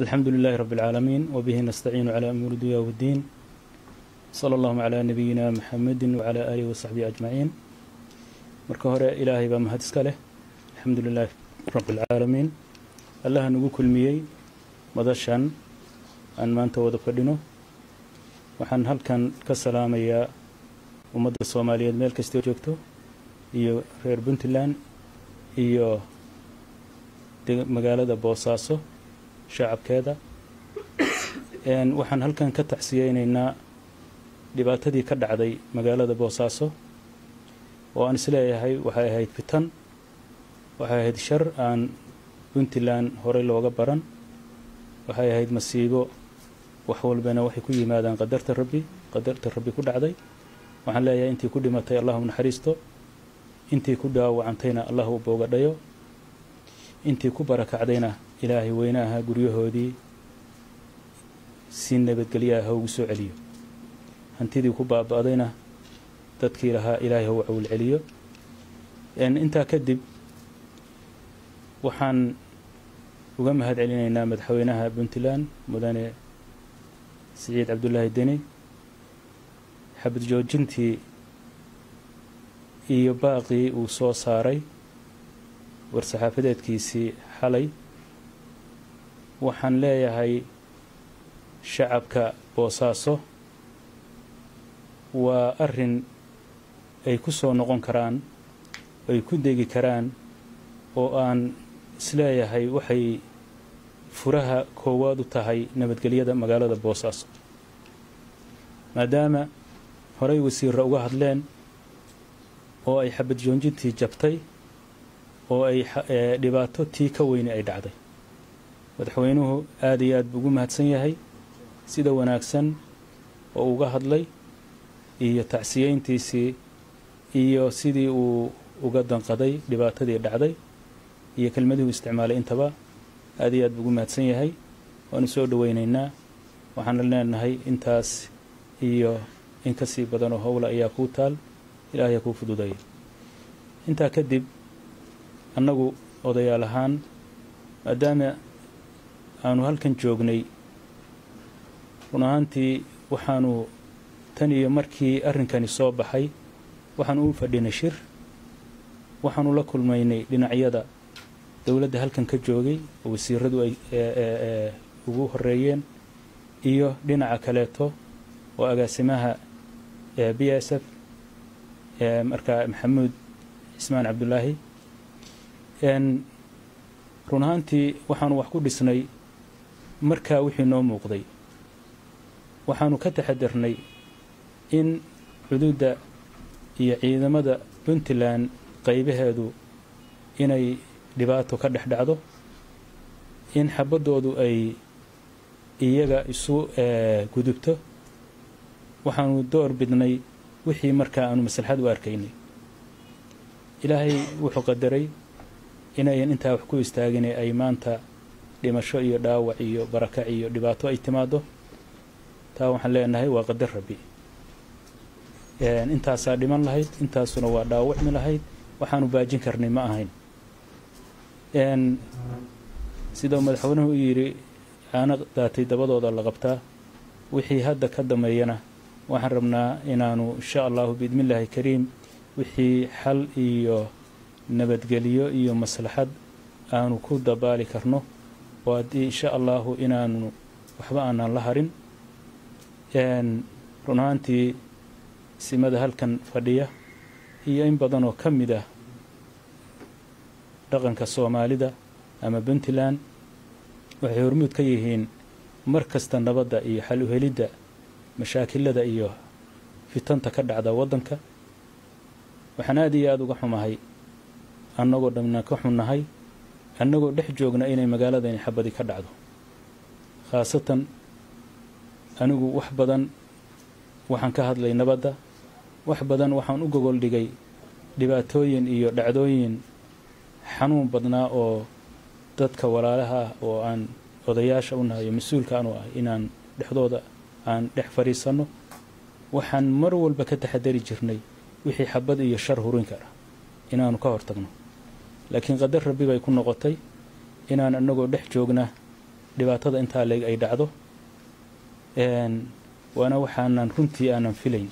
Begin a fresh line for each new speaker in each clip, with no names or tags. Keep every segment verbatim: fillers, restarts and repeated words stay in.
الحمد لله رب العالمين وبه نستعين على أمور الدنيا والدين صلى الله على نبينا محمد وعلى آله وصحبه أجمعين. marka hore ilaahay baa mahad iska leh alxamdulillaah rabbil caalamiin allah nagu kulmiyay madashan aan maanta wada fadhino. waxaan halkan ka salaamayaa ummadda Soomaaliyeed meel kasta oo joogto iyo reer Puntland iyo magaalada Boosaaso shacabkeeda. een waxaan halkan ka tacsiyeynaynaa dhibaatadii ka dhacday magaalada Boosaaso oo aan isleeyahay waxay ahayd fitan, waxay ahayd shar aan Puntland hore looga baran, waxay ahayd masiibo wax walbana waxay ku yimaadaan qadarta rabbi qadarta rabbi ku dhacday. waxaan leeyahay intii ku dhimatay Allahu naxariisto, intii ku dhaawacantayna Allahu boogadhayo, intii ku barakacdayna ilaahay weynaha guryahoodii si nabadgelyo ah ugu soo celiyo, hantidii ku baaba'dayna dadkii lahaa ilaahay uu cawl celiyo. een inta kadib waxaan uga mahad celinaynaa madaxweynaha Puntland mudane Siciid Cabdullaahi Deni xabad joojintii iyo baaqii uu soo saaray war-saxaafadeedkiisii xalay. waxaan leeyahay shacabka Boosaaso waa arrin ay ku soo noqon karaan, ay ku degi karaan, oo aan isleeyahay waxay furaha koowaad u tahay nabadgelyada magaalada Boosaaso, maadaama horey wasiirra uga hadleen oo ay xabad joojintii jabtay oo ay dhibaato tii ka weyni ay dhacday. madaxweynuhu aad iyo aad buu ugu mahadsan yahay sida wanaagsan oo uga hadlay iyo tacsiyeyntiisii iyo sidii uu uga danqaday dhibaatadii dhacday iyo kelmadii uu isticmaalay intaba aad iyo aad buu ugu mahadsan yahay. waanu soo dhaweynaynaa, waxaan leenahay intaas iyo in ka sii badan oo howla ayaa kuu taal, ilaahay kuu fududeeyo. intaa kadib annagu odayaal ahaan maadaama aanu halkan joognay, run ahaantii waxaanu tan iyo markii arrinkani soo baxay waxaanu u fadhinay shir, waxaanu la kulmaynay dhinacyada dowladda halkan ka joogay oo wasiiradu ay ugu horeeyeen iyo dhinaca kaleeto oo agaasimaha B S F marka Maxamuud Ismaan Cabdullaahi. een run ahaantii waxaanu wax ku dhisnay markaa wixii noo muuqday. waxaanu ka taxadarnay in xuduudda iyo ciidamada Puntland qaybaheedu inay dhibaato ka dhex dhacdo, in xabadoodu ay iyaga isu gudubto. waxaanu door bidnay wixii markaa aanu maslaxad u arkaynay. ilaahay wuxuu qadaray inayan intaa wax ku istaagin ay maanta dhimasho iyo dhaawac iyo barakac iyo dhibaato ay timaado. taa waxaan leenahay waa qadar rabbi. een intaasaa dhiman lahayd, intaasuna waa dhaawacmi lahayd, waxaanu baajin karnay ma ahayn. een sida madaxweynuhu u yiri aana daatay dabadooda la qabtaa. wixii hadda ka dameeyana waxaan rabnaa inaanu insha allahu biidmillaahi kariim wixii xal iyo nabadgelyo iyo maslaxad aanu ku dabaali karno oo haddii insha allahu inaanu waxba aanan la harin. een run ahaantii simada halkan fadhiya iyo in badan oo ka mid ah dhaqanka Soomaalida ama Puntland waxay hormuud ka yihiin mar kasta nabadda iyo xal u helidda mashaakilada iyo fitanta ka dhacda waddanka. waxaan aad iyo aad uga xumahay annagoo dhamna ka xunnahay annagoo dhex joogna inay magaaladani xabadi ka dhacdo. khaasatan anigu wax badan waxaan ka hadlay nabadda, wax badan waxaan u gogol dhigay dhibaatooyin iyo dhacdooyin xanuun badnaa oo dadka walaalaha ah oo aan odayaasha u nahay mas-uulka aanu ah inaan dhexdooda aan dhex fariisanno. waxaan mar walba ka taxadari jirnay wixii xabad iyo shar hurin kara inaanu ka hortagno, laakiin qadar rabbi bay ku noqotay inaan annagoo dhex joogna dhibaatada intaa leeg ay dhacdo waana waxaanan runtii aanan filayn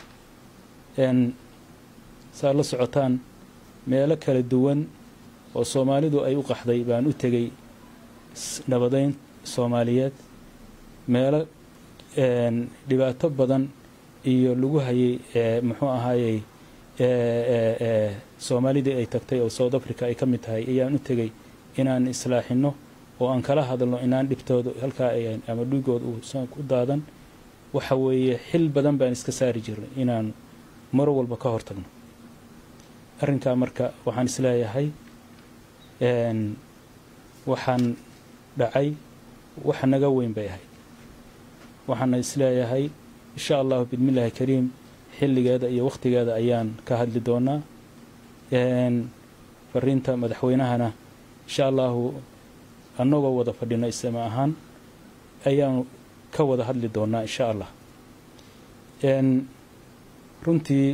saa la socotaan meelo kala duwan oo Soomaalidu ay u qaxday baan u tegay nabadeyn Soomaaliyeed meelo dhibaato badan iyo lagu hayay muxuu ahaayay Soomaalida ay tagtay oo South Africa ay kamid tahay ayaan u tegay inaan islaaxino oo aan kala hadalno inaan dhibtoodo halka ay ama dhigood uu soo ku daadan waxa weeye xil badan baan iska saari jirnay inaan mar walba ka hortagno arrinka marka waxaan isleeyahay een waxaan dhacay wax naga weyn bay ahayd waxaan isleeyahay insha Allah bidmillaahi kariim xilligeeda iyo waqtigeeda ayaan ka hadli doonaa een fariinta madaxweynahana insha Allah annagoo wada fadhina isma ahaan ayaan ka wada hadli doonaa insha Allah een runtii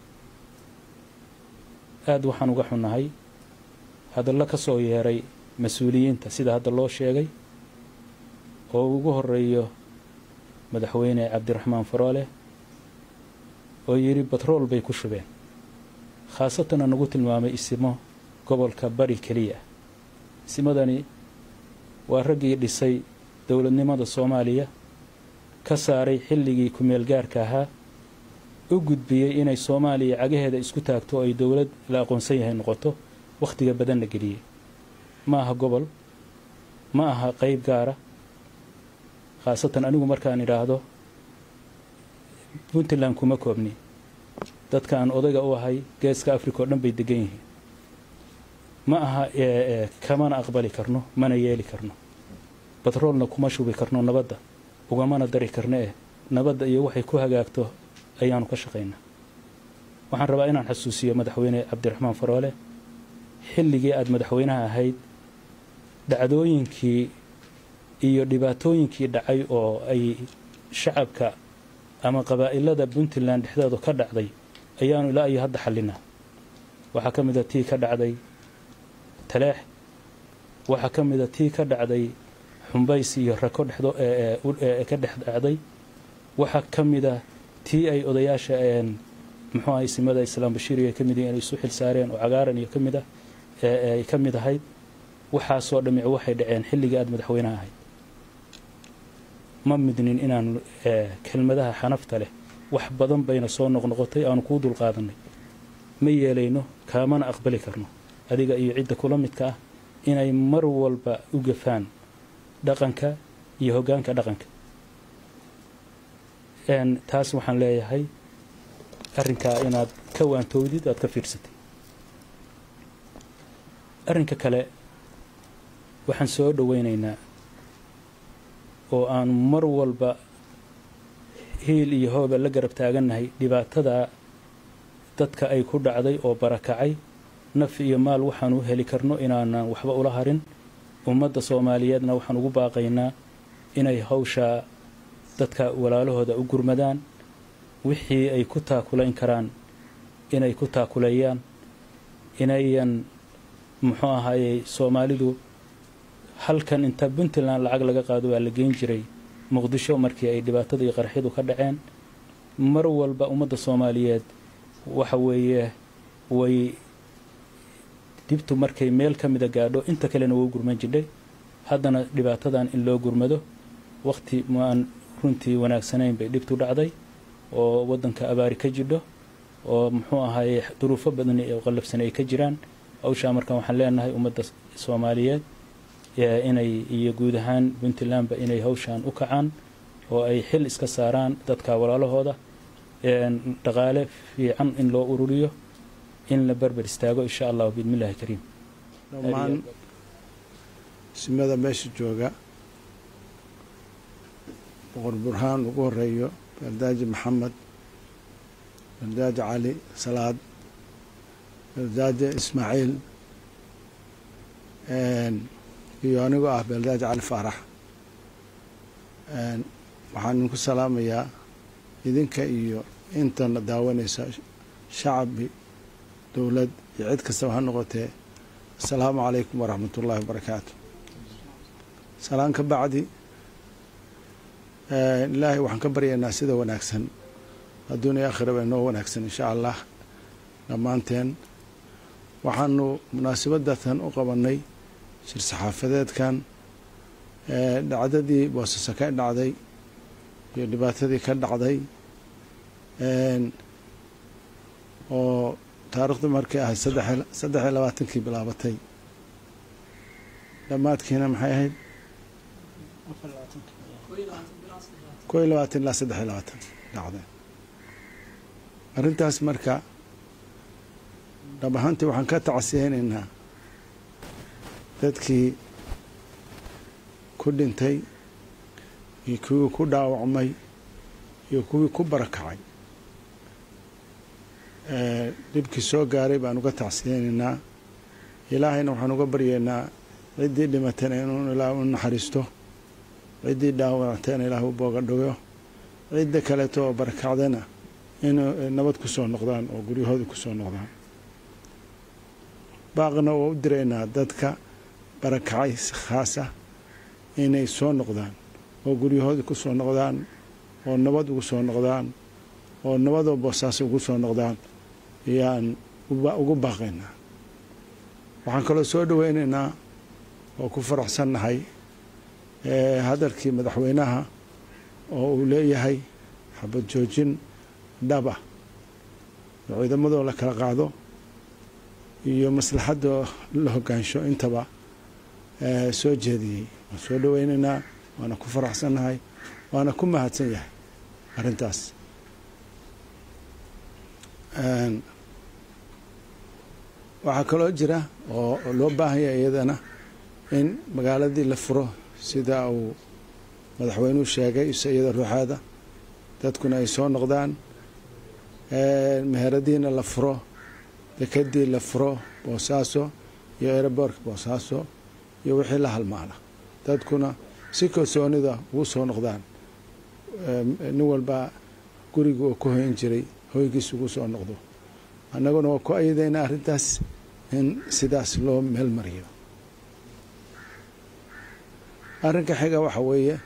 aad waxaan uga xunahay hadalla ka soo yeeray mas'uuliyiinta sida hadda loo sheegay oo ugu horeeyo madaxweyne Cabdiraxmaan Faroole oo yiri batrool bay ku shubeen khaasatan anagu tilmaamay isimo gobolka bari kaliya isimadani waa raggii dhisay dawladnimada Soomaaliya ka saaray xilligii ku meel gaarka ahaa u gudbiyay inay Soomaaliya cagaheeda isku taagto ay dawlad la aqoonsan yahay noqoto waqtiga badan la geliyay ma aha gobol ma aha qayb gaara khaasatan anigu markaan iraahdo Puntland kuma koobni dadkaan odayga u ahay geeska Afrika oo dhan bay degan yihiin ma aha kama aqbali karno mana yeeli karno batroolna kuma shubi karno nabadda ugamana dari karno ee nabadda iyo waxay ku hagaagto ayaanu ka shaqeynaa waxaan rabaa inaan xasuusiyo madaxweyne Cabdiraxmaan Faroole xilligii aad madaxweynaha ahayd dhacdooyinkii iyo dhibaatooyinkii dhacay oo ay shacabka ama qabaa'ilada Puntland dhexdooda ka dhacday ayaanu ilaa iyo hadda xalinaa waxa kamid ah tii ka dhacday Taleex waxa kamid ah tii ka dhacday Xumbays iyo Rako dhexdo ee ka dhexdacday waxa kamid ah tii ay odayaasha een muxuu ahay simada Islaam Bashiir ay kamid yihiin isu xil saareen oo cagaaran iyo kamid ah ee ay kamid ahayd waxa soo dhamic waxay dhaceen xilliga aad madaxweynaha ahayd ma midnin inaan kelmadaha xanafta leh wax badan bayna soo noqnoqotay aan ku dul qaadanay ma yeelayno kaamana aqbali karno adiga iyo cidda kula midka ah inay mar walba u gafaan dhaqanka iyo hoggaanka dhaqanka een taas waxaan leeyahay arrinka inaad ka waantoodid aad ka fiirsatay arrinka kale waxaan soo dhaweynaynaa oo aan mar walba heel iyo hooba la garab taaganahay dhibaatada dadka ay ku dhacday oo barakacay naf iyo maal waxaan u heli karno inaan waxba ula harin ummadda Soomaaliyeedna waxaan ugu baaqaynaa inay hawsha dadka walaalahooda u gurmadaan wixii ay ku taakulayn karaan inay ku taakulayaan inayan muxuu ahaayay Soomaalidu halkan inta Puntland lacag laga qaado waa la geyn jiray Muqdisho markii ay dhibaatada iyo qarxidu ka dhaceen mar walba ummadda Soomaaliyeed waxa weeye way dibtu markay meel ka mid ah gaadho inta kale na wuu gurman jiray haddana dhibaatadan in loo gurmado waqti maan runtii wanaagsanayn bay dhibtu dhacday oo wadanka abaari ka jidho oo muxuu ahaayay duruufo badan oo qalabsan ay ka jiraan hawsha markaan waxaan leenahay ummadda Soomaaliyeed inay iyo guud ahaan Puntland ba inay hawshan u kacaan oo ay xil iska saaraan dadka walaalahooda een dhaqaale fiican in loo ururiyo in la barbar istaago insha Allah bidmillaahi kariim
dhammaan simada meesha jooga boqor burhaan ugu horeeyo Bardaaji Maxamed Bardaaji Cali Salaad Bardaaji Ismaaciil een iyo anigu ah Bardaaji Cali Faarax een waxaan ku salaamayaa idinka iyo inta daawanaysa shacbi dawlad iyo cid kasta ha noqotee assalaamu calaykum waraxmatullaahi wabarakaatuh salaan ka bacdi ilaahay waxaan ka baryaynaa sida wanaagsan adduun iyo aakhiraba inoo wanaagsan insha allah dhammaanteen. waxaanu munaasabadatan u qabanay shir saxaafadeedkan dhacdadii boosaaso ka dhacday iyo dhibaatadii ka dhacday oo taariikhdu markay ahayd saddex iyo labaatankii bilaabatay, dhammaadkiina maxay ahayd koo iyo labaatan ilaa saddex iyo labaatan dhacday. arrintaas marka dhab ahaantii waxaan ka tacsiyeynaynaa dadkii ku dhintay iyo kuwii ku dhaawacmay iyo kuwii ku barakacay dhibkii soo gaaray baan uga tacsiyeynaynaa. ilaahayna waxaan uga baryaynaa ciddii dhimatayna inuu ilaah u naxariisto, ciddii dhaawactayna ilaah u boogadhogo, cidda kaleeto oo barakacdana inuu nabad ku soo noqdaan oo guryahooda ku soo noqdaan. baaqna waa u diraynaa dadka barakacay si khaasa inay soo noqdaan oo guryahooda ku soo noqdaan oo nabad ugu soo noqdaan oo nabadoo boosaaso ugu soo noqdaan ayaan ugu baaqaynaa. waxaan kaloo soo dhoweynaynaa oo ku faraxsannahay hadalkii madaxweynaha oo uu leeyahay xabad joojin dhaba oo ciidamadoo la kala qaado iyo maslaxadoo la hogaansho intaba soo jeediyey. waan soo dhoweynaynaa, waana ku faraxsannahay, waana ku mahadsan yahay arrintaas. waxaa kaloo jira oo loo baahan yahay iyadana in magaaladii la furo sida uu madaxweynuhu sheegay iyada ruuxaada, dadkuna ay soo noqdaan, meheradiina la furo, dekadii la furo boosaaso iyo aeroboortka boosaaso iyo wixii la halmaana, dadkuna si kalsoonida ugu soo noqdaan. nin walba guriga oo ku hoyan jiray hoygiis ugu soo noqdo. annaguna waa ku ayadaynaa arrintaas in sidaas loo meel mariyo. arrinka xiga waxa weeye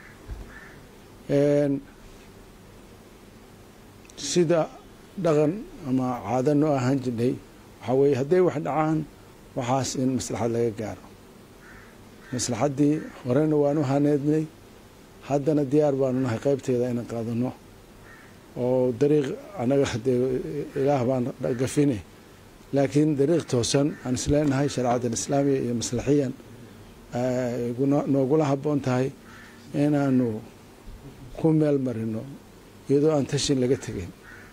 sida dhaqan ama caado noo ahaan jirnay waxaa weeye hadday wax dhacaan waxaas in maslaxad laga gaaro. maslaxaddii horena waanu haneednay, haddana diyaar baanu nahay qaybteeda inaan qaadano oo dariiq annaga hadee ilaah baan gafine, laakiin dariiq toosan aan isleenahay shareecada islaamiya iyo maslaxiyan noogula habboon tahay inaanu ku meel marino iyadoo aan tashin laga tegin.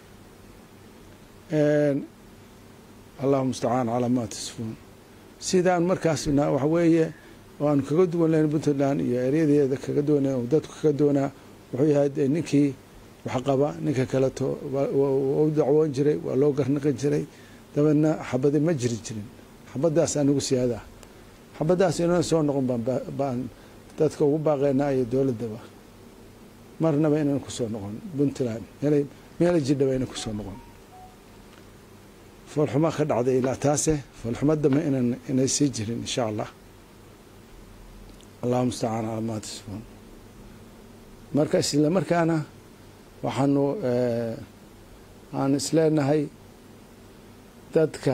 allahu mustacaan calaa maa tasfuun. sidaan markaasna waxa weeye oo aanu kaga duwan lahayn puntland iyo eryadeeda kaga duwana oo dadku kaga doonaa wuxuu yahay dee ninkii wax qaba ninka kaleto u dacwoon jiray, waa loo garnaqi jiray, dabeedna xabadi ma jiri jirin. xabaddaas anigu siyaada xabaddaas inana soo noqon baan dadka ugu baaqaynaa iyo dowladdaba marnaba inaan ku soo noqon puntland meela jidhaba inaan ku soo noqon. foolxuma ka dhacday ilaa taase foolxuma dambe inay sii jirin insha allah. allahu mustacaan calaa maa tasfuun. marka isla markaana waxaanu aan isleenahay dadka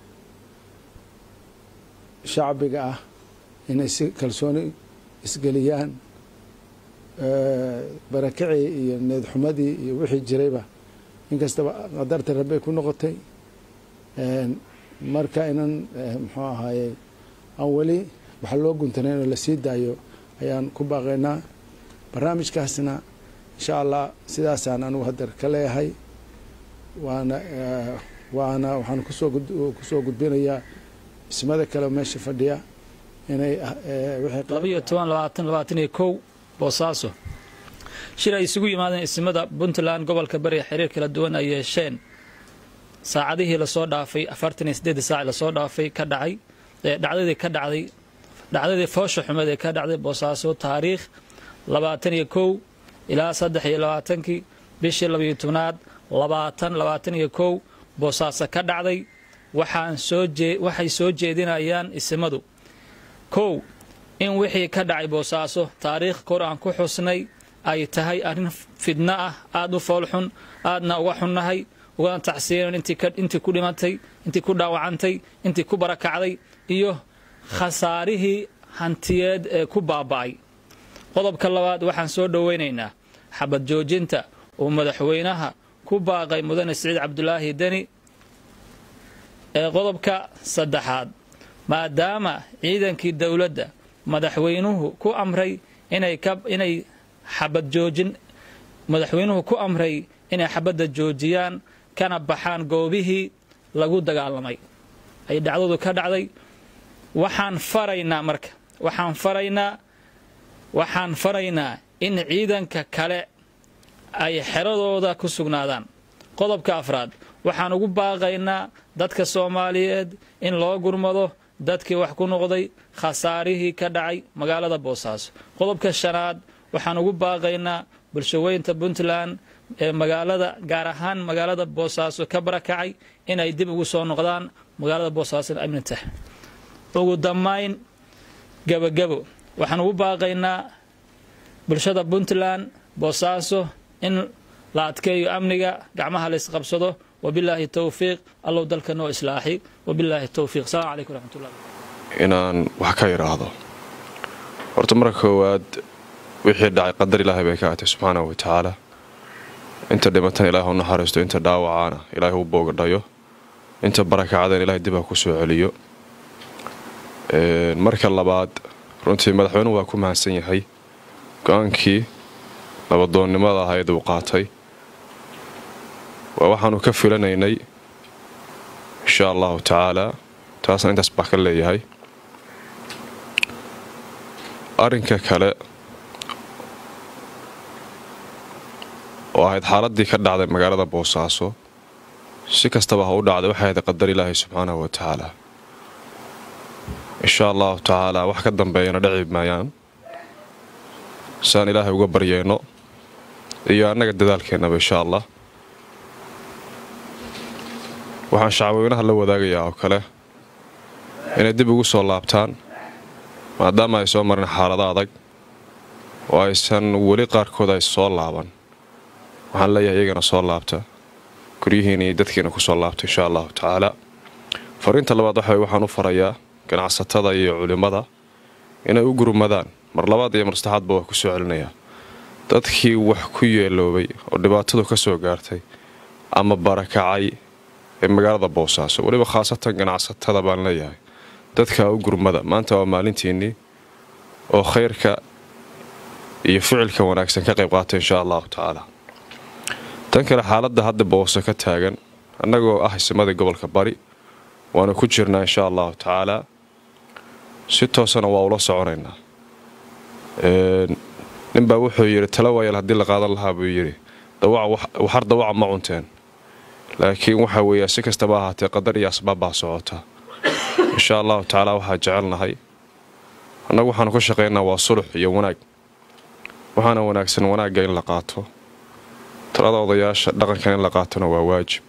shacbiga ah inay si kalsooni isgeliyaan, barakacii iyo needxumadii iyo wixii jirayba inkastaba qadarta rabbay ku noqotay. marka inan muxuu ahaayey aan weli waxa loo guntanayn oo lasii daayo ayaan ku baaqaynaa. barnaamijkaasna insha allah sidaasaan anugu hadeer ka leeyahay, waana waana waxaan kusoo kusoo gudbinayaa ismada kale meesha fadhiya inay
labiyo toban labaatan labaatan iyo kow boosaaso shir ay isugu yimaadeen ismada puntland gobolka bari xiriir kala duwan ay yeesheen saacadihii la soo dhaafay afartan iyo siddeed saac la soo dhaafay ka dhacay dhacdadii ka dhacday dhacdadii foosha xumeed ee ka dhacday boosaaso taariikh labaatan iyo kow ilaa saddex iyo labaatankii bishii labiyo tobnaad labaatan labaatan iyo kow boosaaso ka dhacday. waxaan soo waxay soo jeedinayaan ismadu kow in wixii ka dhacay boosaaso taariikh kor aan ku xusnay ay tahay arrin fidna ah aad u foolxun aadna uga xunnahay ugana tacsiinan intii ku dhimatay intii ku dhaawacantay intii ku barakacday iyo khasaarihii hantiyeed ee ku baaba'ay qodobka labaad waxaan soo dhoweynaynaa xabad joojinta uu madaxweynaha ku baaqay mudane Siciid Cabdulaahi Deni ee qodobka saddexaad maadaama ciidankii dawladda madaxweynuhu ku amray inay ka inay xabad joojin madaxweynuhu ku amray inay xabadda joojiyaan kana baxaan goobihii lagu dagaalamay ay dhacdadu ka dhacday waxaan faraynaa marka waxaan faraynaa waxaan faraynaa in ciidanka kale ay xeradooda ku sugnaadaan qodobka afraad waxaan ugu baaqaynaa dadka Soomaaliyeed in loo gurmado dadkii wax ku noqday khasaarihii ka dhacay magaalada Boosaaso qodobka shanaad waxaan ugu baaqaynaa bulshaweynta Puntland ee magaalada gaar ahaan magaalada Boosaaso ka barakacay inay dib ugu soo noqdaan magaalada Boosaaso amninta ugu damayn gabagabo waxaan ugu baaqaynaa bulshada Puntland Boosaaso in la adkeeyo amniga gacmaha la isqabsado wabillahi tawfiiq allahu dalka noo islaaxi wabillahi tawfiiq salaamu alaykum warahmatullahi
inaan wax ka yiraahdo horta marka koowaad wixii dhacay qadar Ilaahay bay ka aatay subhanahu wa ta'ala inta dhimatan Ilaahay u naxariisto inta dhaawacana Ilaahay u boogadhayo inta barakacada Ilaahay dib ku soo celiyo ee marka labaad runtii madaxweynuhu waa ku mahadsan yahay go'aankii nabadoonnimada ahayd uu qaatay waxaanu ka filanaynay insha Allah ta'ala taasna intaas baa ka leeyahay arinka kale oo ahayd xaaladii ka dhacday magaalada Boosaaso si kastaba ha u dhacday waxay ahayd qadar Ilaahay subhanahu wa ta'ala insha Allah ta'ala wax ka dambeeyana dhici maayaan saan Ilaahay uga baryayno iyo anaga dadaalkeena insha Allah waxaan shacabweynaha la wadaagayaa oo kale inay dib ugu soo laabtaan maadaama ay soo marin xaalado adag oo aysan weli qaarkood ay soo laaban waxaan leeyahay iyagana soo laabta guryihiina iyo dadkiina ku soo laabta insha Allah ta'ala fariinta labaad waxaan u farayaa ganacsatada iyo culimada inay u gurmadaan mar labaad iyo mar saddexaadba waa ku soo celinaya dadkii wax ku yeeloobay oo dhibaatadu ka soo gaartay ama barakacay ee magaalada Boosaaso waliba khaasatan ganacsatada baan leeyahay dadka u gurmada maanta waa maalintiini oo khayrka iyo ficilka wanaagsan ka qayb qaatay insha Allah ta'ala tan kale xaaladda hadda Boosaaso ka taagan annagoo ah ismada gobolka Bari waana ku jirnaa insha Allah ta'ala si toosana waa ula soconaynaa ee ninba wuxuu yiri talawayal hadii la qaadan lahaa buu yiri dawac waxar dawac ma cunteen laakiin waxa weeyaa si kastaba ahaatee qadar iyo asbaab baa socota insha Allah ta'ala waxa jecelnahay annagu waxaan ku shaqeynaa waa sulx iyo wanaag waxaana wanaagsan wanaaga in la qaato talada odayaasha dhaqankan in la qaatona waa waajib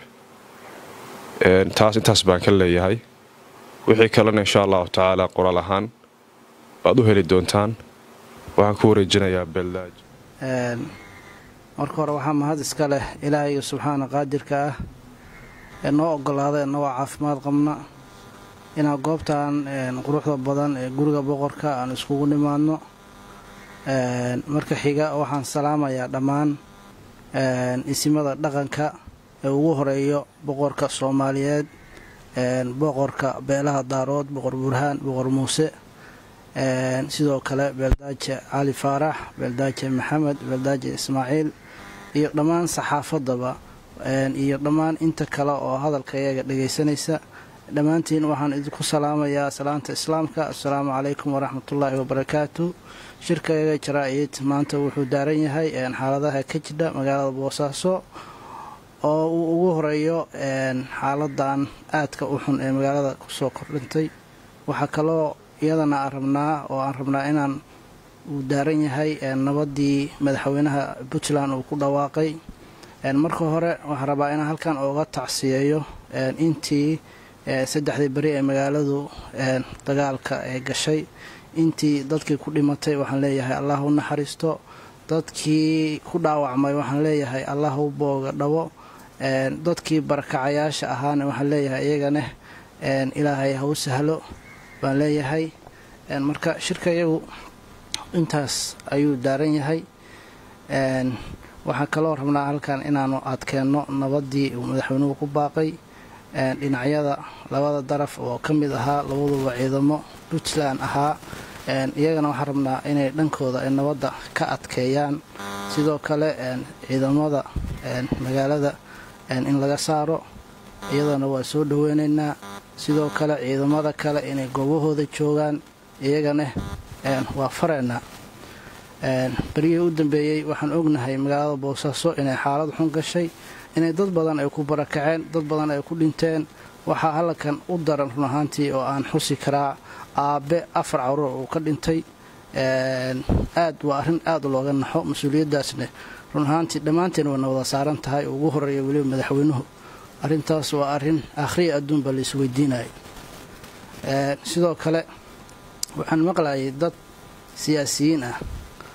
ee taas intaas baan ka leeyahay wixii kalena insha Allah ta'ala qoraal ahaan baad u heli doontaan waxaan ku wareejinayaa Bellaaj
een marka hore waxaa mahad iska leh Ilaahay subhanahu qaadirka ah ee noo ogolaaday noo caafimaad qabna inaan goobtaan quruxda badan ee guriga boqorka aan iskugu nimaadno een marka xiga waxaan salaamayaa dhammaan een isimada dhaqanka ee ugu horeeyo boqorka Soomaaliyeed een boqorka beelaha Daarood boqor Burhaan boqor Muuse een sidoo kale Beeldaaje Ali Faarax Beeldaaje Maxamed Beeldaaje Ismaaciil iyo dhammaan saxaafadaba een iyo dhammaan inta kale oo hadalkayaga dhageysanaysa dhamaantiin waxaan idinku salaamayaa salaanta islaamka assalaamu calaykum waraxmatullaahi wabarakaatuh shirkayga jaraa'id maanta wuxuu daaran yahay een xaaladaha ka jira magaalada Boosaaso oo uu ugu horeeyo een xaaladan aadka u xun ee magaalada ku soo kordhintay waxa kaloo iyadana arabnaa oo aan rabnaa inaan uu daaran yahay een nabadii madaxweynaha Puntland uu ku dhawaaqay een marka hore waxaan rabaa inaan halkan ooga tacsiyeeyo een intii saddexdii bari ee magaaladu een dagaalka ay gashay intii dadkii ku dhimatay waxaan leeyahay allah u naxariisto dadkii ku dhaawacmay waxaan leeyahay allah u booga dhabo dadkii barakacayaasha ahaana waxaan leeyahay iyagana ilaahay ha u sahlo baan leeyahay marka shirka iyagu intaas ayuu daaran yahay waxaan kaloo rabnaa halkan inaanu adkeenno nabadii uu madaxweynuhu ku baaqay dhinacyada labada daraf oo ka mid ahaa labaduba ciidamo puntland ahaa iyagana waxaan rabnaa inay dhankooda ay nabadda ka adkeeyaan sidoo kale ciidamada magaalada in laga saaro iyadana waa soo dhaweynaynaa sidoo kale ciidamada kale inay goobahooda joogaan iyagana waa fareynaa berigii u dambeeyey waxaan ognahay magaalada boosaaso inay xaalad xun gashay inay dad badan ay ku barakaceen dad badan ay ku dhinteen waxaa halkan u daran run ahaantii oo aan xusi karaa aabe afar caruur uu ka dhintay aad waa arrin aad looga naxo mas-uuliyaddaasne run ahaantii dhammaanteen wayna wada saaran tahay ugu horeeya weliba madaxweynuhu arrintaas waa arrin akhriya adduunba la isweydiinayo sidoo kale waxaan maqlayay dad siyaasiyiin ah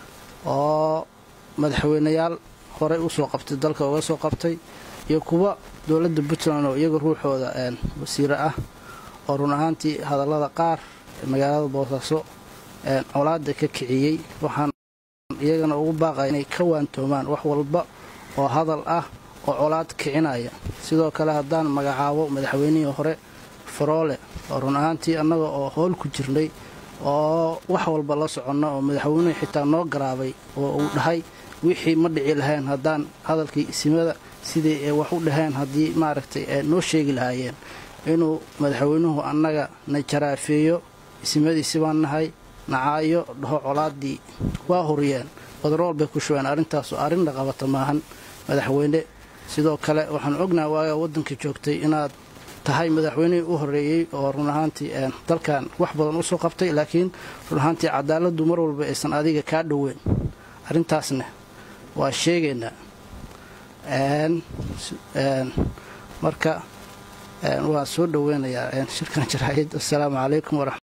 oo madaxweyneyaal horey u soo qabtay dalka uga soo qabtay iyo kuwa dowladda puntland oo iyaga ruuxooda wasiire ah oo run ahaantii hadallada qaar magaalada boosaaso colaada ka kiciyey waxaan iyagana ugu baaqaya inay ka waantoomaan wax walba oo hadal ah oo colaad kicinaya sidoo kale haddaan magacaabo madaxweynihii hore faroole oo run ahaantii annaga oo howl ku jirnay oo wax walba la soconno oo madaxweynuhu xitaa noo garaabay oo uu dhahay wixii ma dhici lahayn haddaan hadalkii isimada sidii ay wax u dhaheen haddii maaragtay ay noo sheegi lahaayeen inuu madaxweynuhu annaga na jaraafeeyo isimadiisi baan nahay nacaayo dhaho colaadii waa horiyeen badrool bay ku shubeen arrintaasu arrin dhaqabata maahan madaxweyne sidoo kale waxaan ognaha waaga waddanka joogtay inaad tahay madaxweynihii u horeeyey oo run ahaantii dalkan wax badan u soo qabtay laakiin run ahaantii cadaaladdu mar walba aysan adiga kaa dhoweyn arrintaasna waa sheegaynaa marka waa soo dhoweynayaa shirkan jaraa'id assalaamu calaykum waraxmat